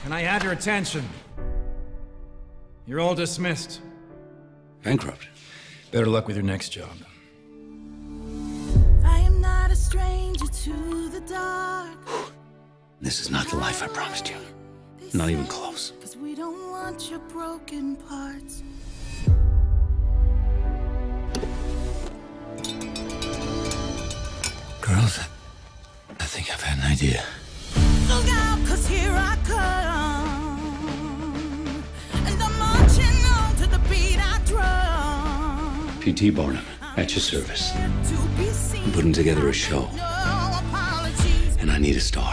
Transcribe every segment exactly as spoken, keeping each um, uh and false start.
and I had your attention. You're all dismissed. Bankrupt. Better luck with your next job. I am not a stranger to the dark. This is not the life I promised you. Not even close. 'Cause we don't want your broken parts. Girls, I think I've had an idea. Look out, 'cause here I come. And I'm marching on to the beat I drum. P T Barnum, at your service. To be seen. I'm putting together a show, No apologies. and I need a star.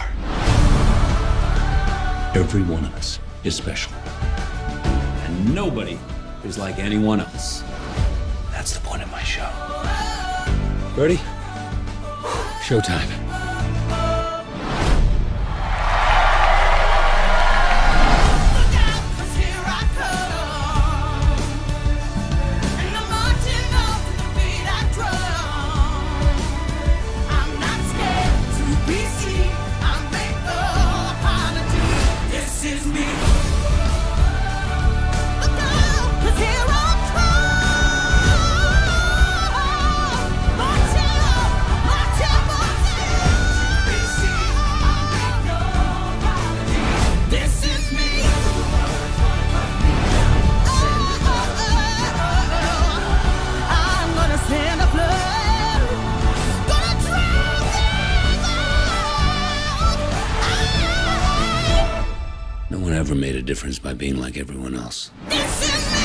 Every one of us is special. And nobody is like anyone else. That's the point of my show. Ready? Showtime. Look out, 'cause here I come. And I'm marching on to the beat I drum. I'm not scared to be seen. I make no apology. This is me. Look out, 'cause here I come. Marching on, marching, marching. Be seen. I make no apology. This is me. I'm gonna send a flood, gonna drown them out. No one ever made a difference by being like everyone else. This is me.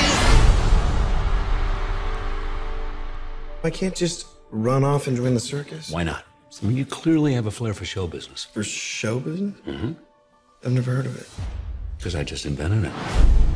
I can't just run off and join the circus. Why not? I mean, you clearly have a flair for show business. For show business? Mm-hmm. I've never heard of it. Because I just invented it.